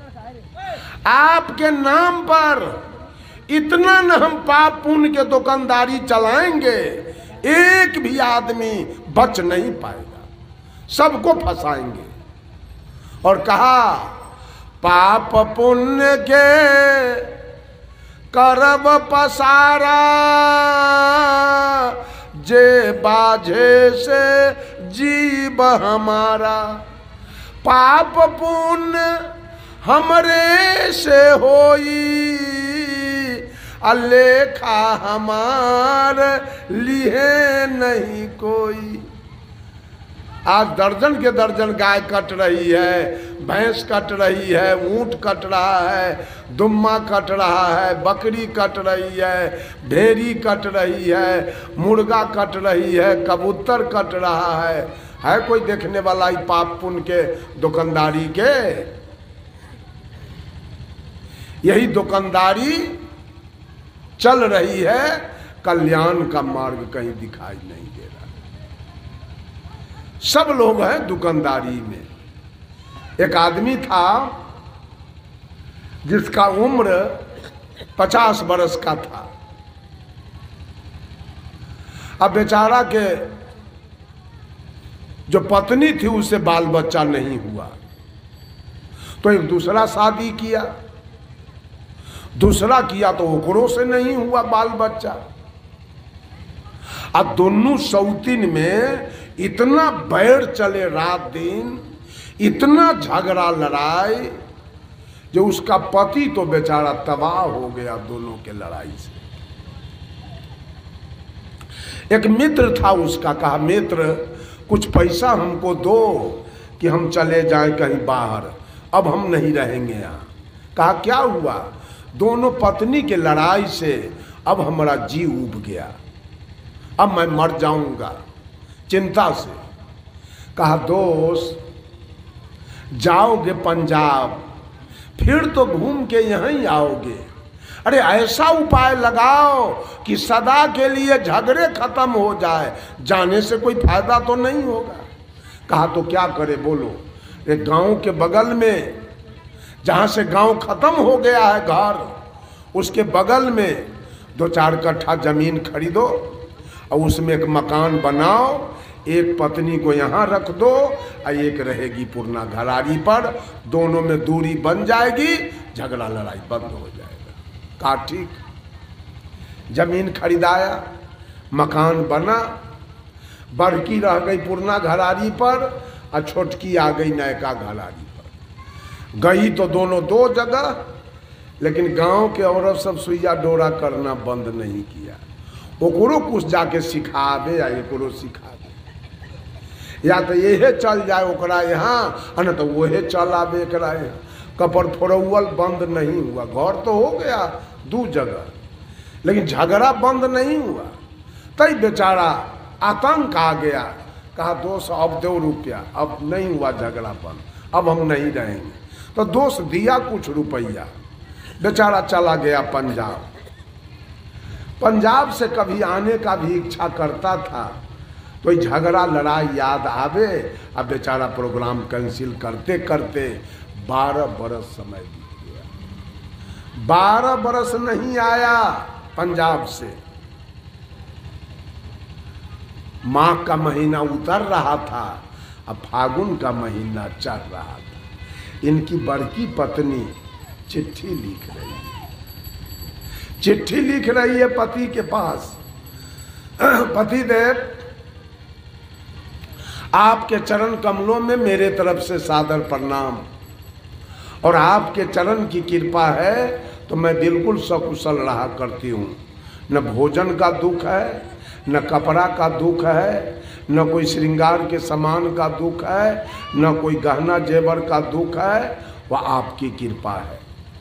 आपके नाम पर इतना न हम पाप पुण्य के दुकानदारी चलाएंगे, एक भी आदमी बच नहीं पाएगा, सबको फंसाएंगे। और कहा पाप पुण्य के करब पसारा, जे बाझे से जीव हमारा। पाप पुण्य हमरे से होई, अलेखा हमार लिए नहीं कोई। आज दर्जन के दर्जन गाय कट रही है, भैंस कट रही है, ऊंट कट रहा है, दुम्मा कट रहा है, बकरी कट रही है, भेड़ी कट रही है, मुर्गा कट रही है, कबूतर कट रहा है। है कोई देखने वाला ही पाप पुण्य के दुकानदारी के? यही दुकानदारी चल रही है, कल्याण का मार्ग कहीं दिखाई नहीं दे रहा। सब लोग हैं दुकानदारी में। एक आदमी था जिसका उम्र पचास बरस का था। अब बेचारा के जो पत्नी थी उससे बाल बच्चा नहीं हुआ, तो एक दूसरा शादी किया। दूसरा किया तो ओकरों से नहीं हुआ बाल बच्चा। अब दोनों सौतीन में इतना बैर चले रात दिन, इतना झगड़ा लड़ाई, जो उसका पति तो बेचारा तबाह हो गया दोनों के लड़ाई से। एक मित्र था उसका, कहा मित्र कुछ पैसा हमको दो कि हम चले जाएं कहीं बाहर, अब हम नहीं रहेंगे यहाँ। कहा क्या हुआ? दोनों पत्नी के लड़ाई से अब हमारा जी उब गया, अब मैं मर जाऊंगा चिंता से। कहा दोस्त जाओगे पंजाब, फिर तो घूम के यहीं आओगे। अरे ऐसा उपाय लगाओ कि सदा के लिए झगड़े खत्म हो जाए, जाने से कोई फायदा तो नहीं होगा। कहा तो क्या करे बोलो? एक गांव के बगल में, जहाँ से गांव खत्म हो गया है घर, उसके बगल में दो चार कट्ठा जमीन खरीदो और उसमें एक मकान बनाओ, एक पत्नी को यहाँ रख दो और एक रहेगी पुरना घरारी पर, दोनों में दूरी बन जाएगी, झगड़ा लड़ाई बंद हो जाएगा। कहा ठीक। जमीन खरीदाया, मकान बना, बड़की रह गई पुरना घरारी पर और छोटकी आ गई नयका घरारी पर। गई तो दोनों दो जगह, लेकिन गांव के औरत सब सुइया डोरा करना बंद नहीं किया। ओकरो कुछ जाके सिखावे या एकरो सिखा दे, या तो यहे चल जाए ओकरा यहाँ, न तो वहे चल आवे एकरा यहाँ। कपड़ फोड़ौल बंद नहीं हुआ। घर तो हो गया दो जगह, लेकिन झगड़ा बंद नहीं हुआ। तई बेचारा आतंक आ गया, कहा दोस्त अब दो रुपया, अब नहीं हुआ झगड़ा बंद, अब हम नहीं रहेंगे। तो दोस्त दिया कुछ रुपया, बेचारा चला गया पंजाब। पंजाब से कभी आने का भी इच्छा करता था, तो झगड़ा लड़ाई याद आवे, अब बेचारा प्रोग्राम कैंसिल करते करते बारह बरस समय बीत गया। बारह बरस नहीं आया पंजाब से। माघ का महीना उतर रहा था, अब फागुन का महीना चढ़ रहा था। इनकी बड़की पत्नी चिट्ठी लिख रही है, चिट्ठी लिख रही है पति के पास। पति देव, आपके चरण कमलों में मेरे तरफ से सादर प्रणाम, और आपके चरण की कृपा है तो मैं बिल्कुल सकुशल रहा करती हूँ। न भोजन का दुख है, न कपड़ा का दुख है, न कोई श्रृंगार के सामान का दुख है, न कोई गहना जेवर का दुख है, वह आपकी कृपा है।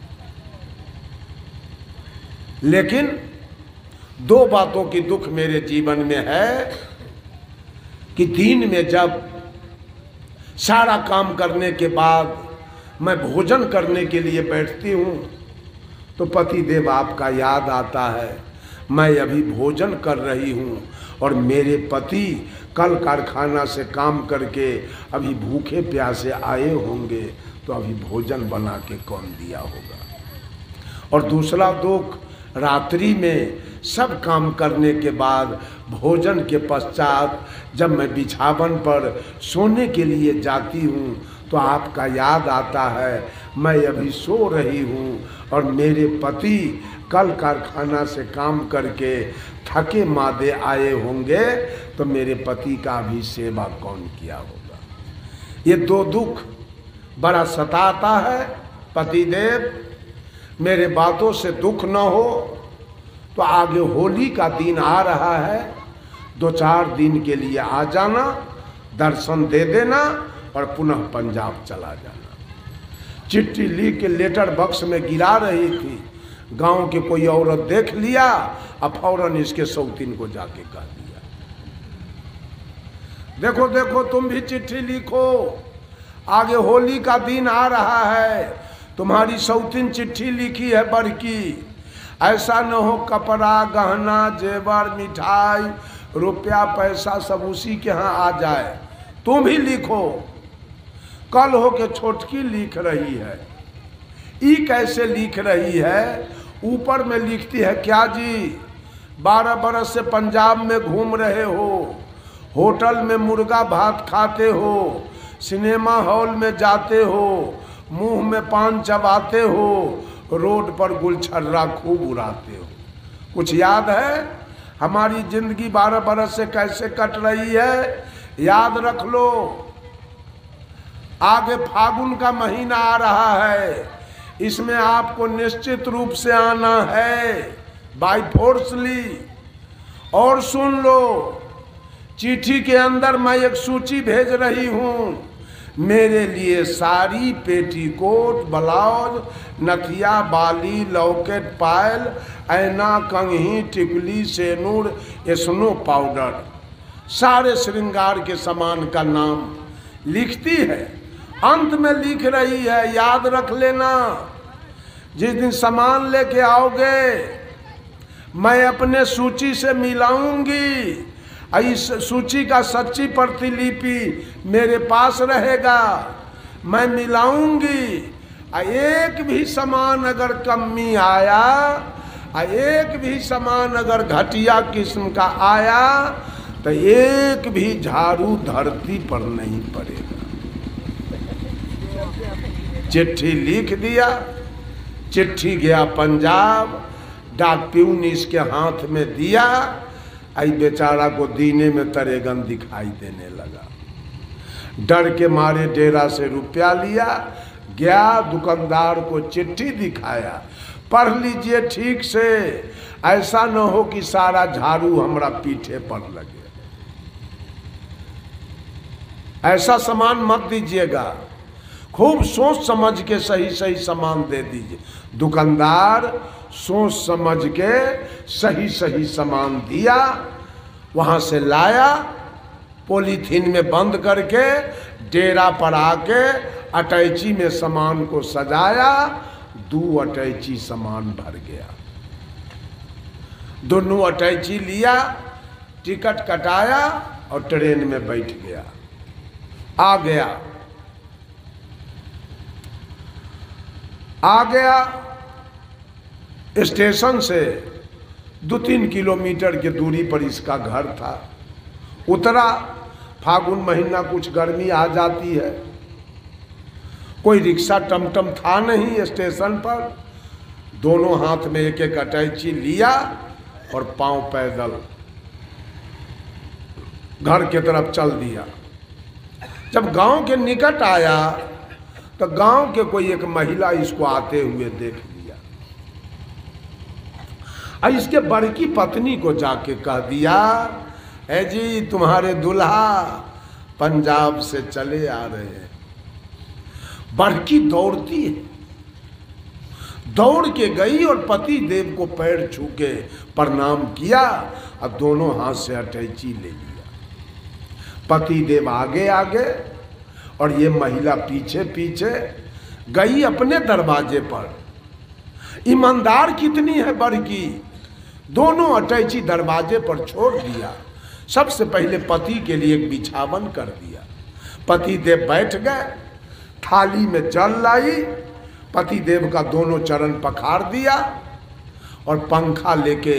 लेकिन दो बातों की दुख मेरे जीवन में है कि दिन में जब सारा काम करने के बाद मैं भोजन करने के लिए बैठती हूँ तो पति देव आपका याद आता है। मैं अभी भोजन कर रही हूँ और मेरे पति कल कारखाना से काम करके अभी भूखे प्यासे आए होंगे, तो अभी भोजन बना के कौन दिया होगा। और दूसरा दुख, रात्रि में सब काम करने के बाद भोजन के पश्चात जब मैं बिछावन पर सोने के लिए जाती हूँ तो आपका याद आता है। मैं अभी सो रही हूँ और मेरे पति कल कारखाना से काम करके थके मादे आए होंगे, तो मेरे पति का भी सेवा कौन किया होगा। ये दो दुख बड़ा सताता है। पति देव, मेरे बातों से दुख न हो तो आगे होली का दिन आ रहा है, दो चार दिन के लिए आ जाना, दर्शन दे देना और पुनः पंजाब चला जाना। चिट्ठी लिख के लेटर बॉक्स में गिरा रही थी, गांव के कोई औरत देख लिया, अब फौरन इसके सौतीन को जाके कह दिया, देखो देखो तुम भी चिट्ठी लिखो, आगे होली का दिन आ रहा है, तुम्हारी सौतीन चिट्ठी लिखी है बड़की, ऐसा न हो कपड़ा गहना जेवर मिठाई रुपया पैसा सब उसी के यहाँ आ जाए, तुम भी लिखो। कल हो के छोटकी लिख रही है। ई कैसे लिख रही है? ऊपर में लिखती है, क्या जी बारह बरस से पंजाब में घूम रहे हो, होटल में मुर्गा भात खाते हो, सिनेमा हॉल में जाते हो, मुंह में पान चबाते हो, रोड पर गुलछर्रा खूब उड़ाते हो। कुछ याद है हमारी जिंदगी बारह बरस से कैसे कट रही है? याद रख लो। आगे फागुन का महीना आ रहा है, इसमें आपको निश्चित रूप से आना है बाई फोर्सली। और सुन लो, चिट्ठी के अंदर मैं एक सूची भेज रही हूँ। मेरे लिए साड़ी, पेटीकोट, ब्लाउज, नथिया, बाली, लॉकेट, पायल, ऐना, कंघी, टिकली, सेनूर, स्नो पाउडर, सारे श्रृंगार के सामान का नाम लिखती है। अंत में लिख रही है, याद रख लेना, जिस दिन सामान लेके आओगे मैं अपने सूची से मिलाऊंगी, इस सूची का सच्ची प्रतिलिपि मेरे पास रहेगा, मैं मिलाऊंगी। एक भी सामान अगर कमी आया, एक भी सामान अगर घटिया किस्म का आया, तो एक भी झाड़ू धरती पर नहीं पड़ेगा। चिट्ठी लिख दिया, चिट्ठी गया पंजाब, डाक प्यून इसके हाथ में दिया, आई बेचारा को दीने में तरेगन दिखाई देने लगा। डर के मारे डेरा से रुपया लिया, गया दुकानदार को चिट्ठी दिखाया, पढ़ लीजिए ठीक से, ऐसा न हो कि सारा झाड़ू हमरा पीठे पर लगे, ऐसा सामान मत दीजिएगा, खूब सोच समझ के सही सही सामान दे दीजिए। दुकानदार सोच समझ के सही सही सामान दिया, वहां से लाया, पॉलीथीन में बंद करके डेरा पर आके अटैची में सामान को सजाया, दो अटैची सामान भर गया। दोनों अटैची लिया, टिकट कटाया और ट्रेन में बैठ गया, आ गया आ गया स्टेशन से दो तीन किलोमीटर की दूरी पर इसका घर था। उतरा, फागुन महीना, कुछ गर्मी आ जाती है, कोई रिक्शा टमटम था नहीं स्टेशन पर। दोनों हाथ में एक एक अटैची लिया और पांव पैदल घर की तरफ चल दिया। जब गांव के निकट आया तो गांव के कोई एक महिला इसको आते हुए देख लिया और इसके बड़की पत्नी को जाके कह दिया, है जी तुम्हारे दुल्हा पंजाब से चले आ रहे हैं। बड़की दौड़ती है, दौड़ के गई और पति देव को पैर छू के प्रणाम किया और दोनों हाथ से अटैची ले लिया। पति देव आगे आगे और ये महिला पीछे पीछे गई अपने दरवाजे पर। ईमानदार कितनी है बड़की, दोनों अटैची दरवाजे पर छोड़ दिया। सबसे पहले पति के लिए एक बिछावन कर दिया। पति देव बैठ गए, थाली में जल लाई, पति देव का दोनों चरण पखार दिया और पंखा लेके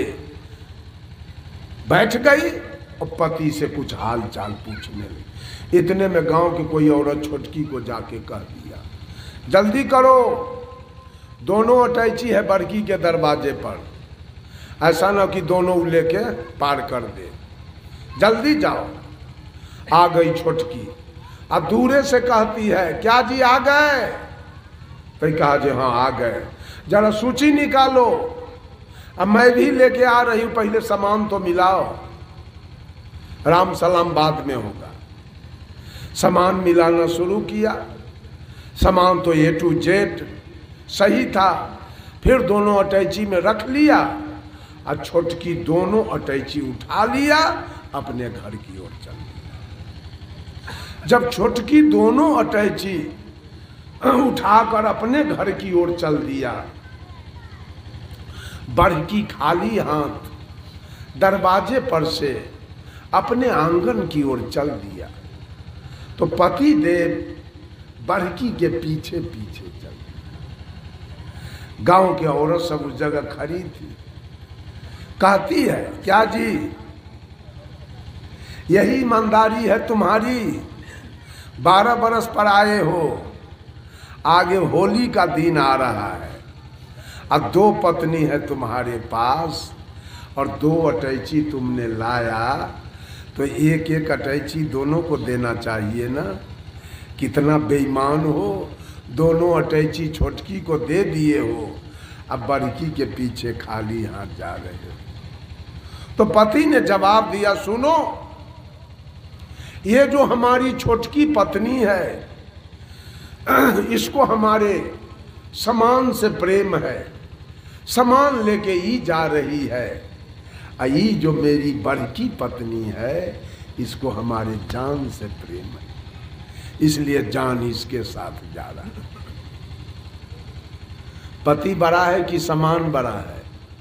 बैठ गई और पति से कुछ हाल चाल पूछने लगी। इतने में गांव की कोई औरत छोटकी को जाके कह दिया, जल्दी करो, दोनों अटैची है बड़की के दरवाजे पर, ऐसा ना कि दोनों लेके पार कर दे, जल्दी जाओ। आ गई छोटकी, अब दूरे से कहती है, क्या जी आ गए? तो कहा जी हाँ आ गए, जरा सूची निकालो, अब मैं भी लेके आ रही हूं, पहले सामान तो मिलाओ, राम सलाम बाद में होगा। सामान मिलाना शुरू किया, सामान तो ए टू जेड सही था। फिर दोनों अटैची में रख लिया और छोटकी दोनों अटैची उठा लिया, अपने घर की ओर चल दिया। जब छोटकी दोनों अटैची उठाकर अपने घर की ओर चल दिया, बड़की खाली हाथ दरवाजे पर से अपने आंगन की ओर चल दिया, तो पति देव बड़की के पीछे पीछे चल दिया। गांव की औरत सब उस जगह खड़ी थी, कहती है, क्या जी यही ईमानदारी है तुम्हारी? बारह बरस पर आए हो, आगे होली का दिन आ रहा है, अब दो पत्नी है तुम्हारे पास और दो अटैची तुमने लाया, तो एक एक अटैची दोनों को देना चाहिए ना। कितना बेईमान हो, दोनों अटैची छोटकी को दे दिए हो, अब बड़की के पीछे खाली हाथ जा रहे हो। तो पति ने जवाब दिया, सुनो, ये जो हमारी छोटकी पत्नी है, इसको हमारे सामान से प्रेम है, सामान लेके ही जा रही है। आई जो मेरी बड़की पत्नी है, इसको हमारे जान से प्रेम है, इसलिए जान इसके साथ जा रहा है। पति बड़ा है कि सामान बड़ा है?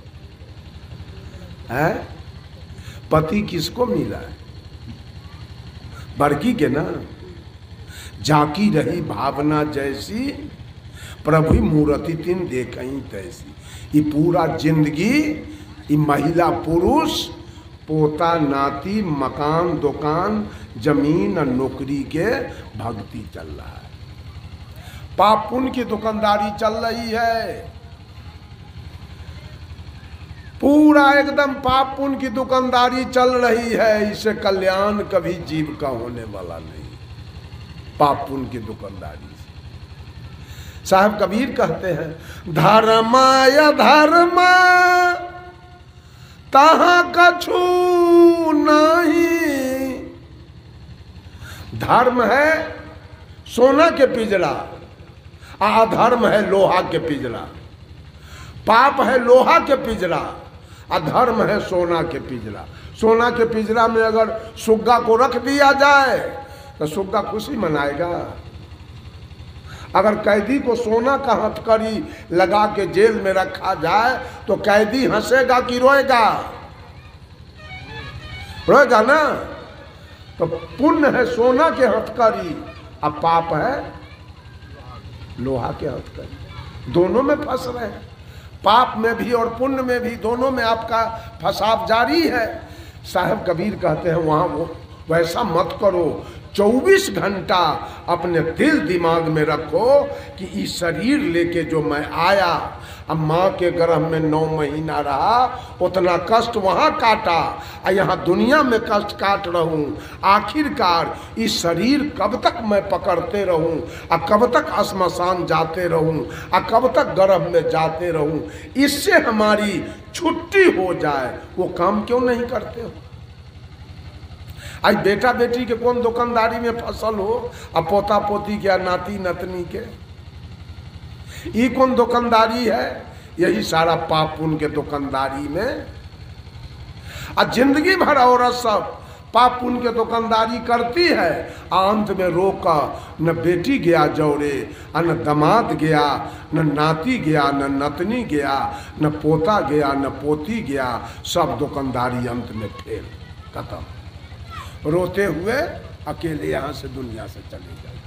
है? पति किसको मिला है? बड़की के ना। जाकी रही भावना जैसी, प्रभु मूर्ति तीन देखई तैसी। ये पूरा जिंदगी ये महिला पुरुष पोता नाती मकान दुकान जमीन और नौकरी के भक्ति चल रहा है, पाप पुण्य की दुकानदारी चल रही है। पूरा एकदम पाप पुण्य की दुकानदारी चल रही है, इसे कल्याण कभी जीव का होने वाला नहीं, पाप पुण्य की दुकानदारी से। साहब कबीर कहते हैं, धर्म या धर्म तहाँ कछु नहीं। धर्म है सोना के पिंजरा, अधर्म है लोहा के पिंजरा। पाप है लोहा के पिंजरा, अधर्म है सोना के पिंजरा। सोना के पिंजरा में अगर सुग्गा को रख दिया जाए तो सुग्गा खुशी मनाएगा। अगर कैदी को सोना का हथकड़ी लगा के जेल में रखा जाए तो कैदी हंसेगा कि रोएगा? रोएगा ना। तो पुण्य है सोना के हथकड़ी और पाप है लोहा के हथकड़ी। दोनों में फंस रहे हैं, पाप में भी और पुण्य में भी, दोनों में आपका फंसाव जारी है। साहब कबीर कहते हैं वहां वो वैसा मत करो। चौबीस घंटा अपने दिल दिमाग में रखो कि इस शरीर लेके जो मैं आया, अब माँ के गर्भ में नौ महीना रहा, उतना कष्ट वहाँ काटा और यहाँ दुनिया में कष्ट काट रहूं। आखिरकार इस शरीर कब तक मैं पकड़ते रहूं और कब तक श्मशान जाते रहूं और कब तक गर्भ में जाते रहूं? इससे हमारी छुट्टी हो जाए, वो काम क्यों नहीं करते हो? आज बेटा बेटी के कौन दुकानदारी में फसल हो, अब पोता पोती के, नाती नतनी के, ये कौन दुकानदारी है? यही सारा पाप पुण्य के दुकानदारी में। और जिंदगी भर औरत सब पाप पुण्य के दुकानदारी करती है, अंत में रोका न बेटी गया जौरे, न दामाद गया, न नाती गया, न नतनी गया, न पोता गया, न पोती गया, सब दुकानदारी अंत में फेल, खत्म। रोते हुए अकेले यहाँ से दुनिया से चले जाए।